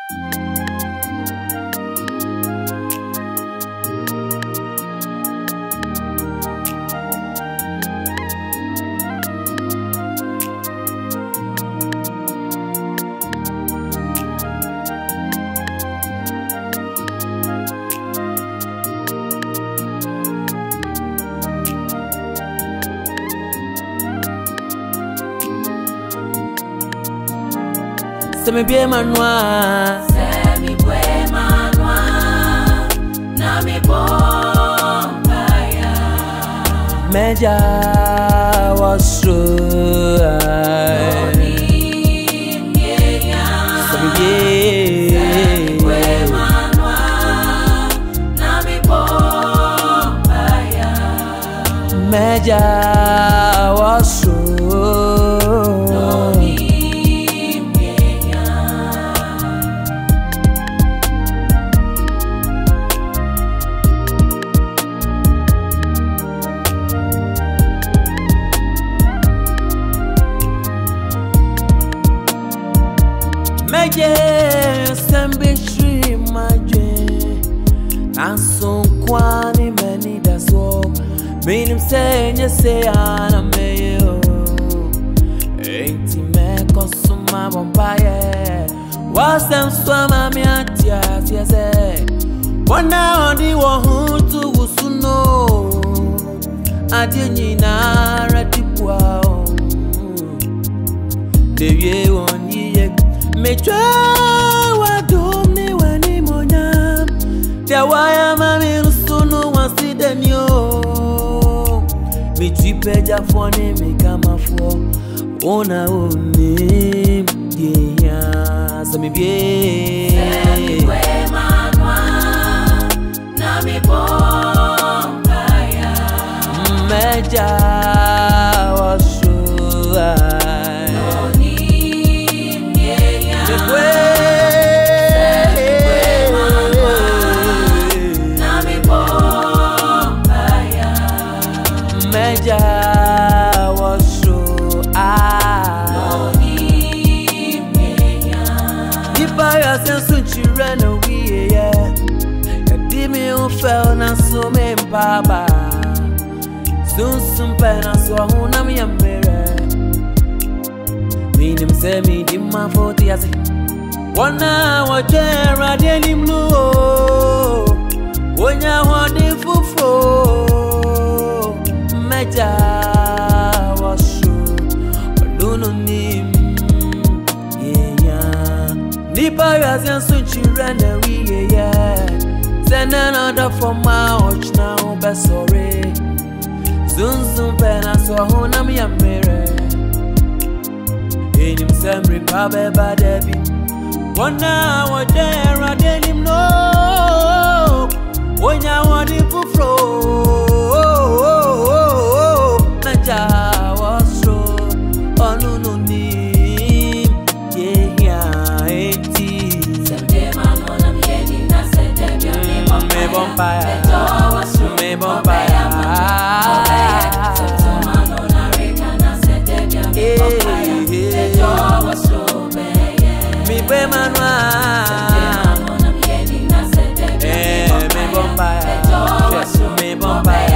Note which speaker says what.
Speaker 1: Semi bien manoir,
Speaker 2: semi bien manoir, na mi bombaya.
Speaker 1: Meja was true. Semi
Speaker 2: bien manoir, na mi bombaya.
Speaker 1: Meja was true. Meje sembishri maje Nason kwani meni daso Minim senye seyana meyo Enti meko suma bombaye Wasem swama miatia siyaze Wana ondi wahutu usuno Adye nyina ratipwa Devye onyi yek Mecha wa domni wani monya Tewaya mami rusunu wansidemyo Michipeja fone mikama fo Ona oni yeah Sami bie
Speaker 2: Semi kwe manwa Na mi bombaya
Speaker 1: Meja wa shua Meja was so Ibaya sensu chirena wiye Kadimi ufel na sume mbaba Sunsumpe na swahuna miyambere Minim se midim mafoti yase Wana wajera deli mnu Wonya wadi fufo Meja wasu Balunu nim Yeah Nipa yazen sunchirene wiye yeah Send another for my watch now be sorry Zunzun pena swahuna miyamere Enim semri pabe badebi Wana wajera deli mno Wonya wadi fufro Meja was so Onununim Yeah eti
Speaker 2: Semde manona mieni na sedebya me
Speaker 1: bombaya
Speaker 2: Meja was so
Speaker 1: Me bombaya
Speaker 2: Semde manona reka na sedebya me bombaya Meja was so beye
Speaker 1: Mi be manwa
Speaker 2: Semde manona mieni na sedebya me bombaya Meja was so
Speaker 1: Me bombaya